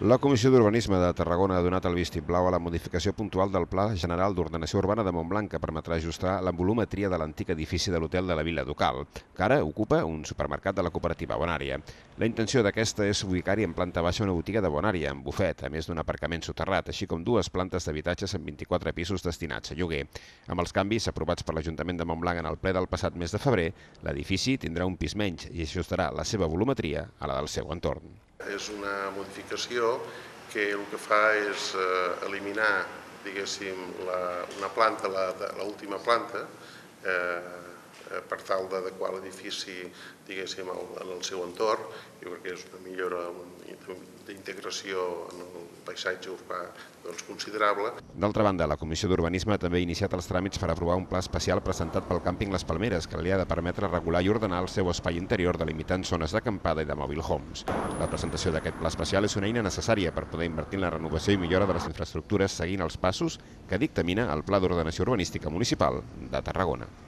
La Comissió d'Urbanisme de Tarragona ha donat el vistiplau a la modificació puntual del Pla General d'Ordenació Urbana de Montblanc, que permetrà ajustar la volumetria de l'antic edifici de l'Hotel de la Vila Ducal, que ara ocupa un supermercat de la cooperativa Bonària. La intenció d'aquesta és ubicar-hi en planta baixa una botiga de Bonària, amb bufet, a més d'un aparcament soterrat, així com dues plantes d'habitatges amb 24 pisos destinats a lloguer. Amb els canvis aprovats per l'Ajuntament de Montblanc en el ple del passat mes de febrer, l'edifici tindrà un pis menys i ajustarà la seva volumetria a la del seu entorn. És una modificació que el que fa és eliminar, diguéssim, una planta, l'última planta, per tal d'adequar l'edifici, diguéssim, al seu entorn, i perquè és una millora d'integració en el paisatge urbà considerable. D'altra banda, la Comissió d'Urbanisme també ha iniciat els tràmits per aprovar un pla especial presentat pel càmping Les Palmeres, que li ha de permetre regular i ordenar el seu espai interior delimitant zones d'acampada i de mobile homes. La presentació d'aquest pla especial és una eina necessària per poder invertir en la renovació i millora de les infraestructures seguint els passos que dictamina el Pla d'Ordenació Urbanística Municipal de Tarragona.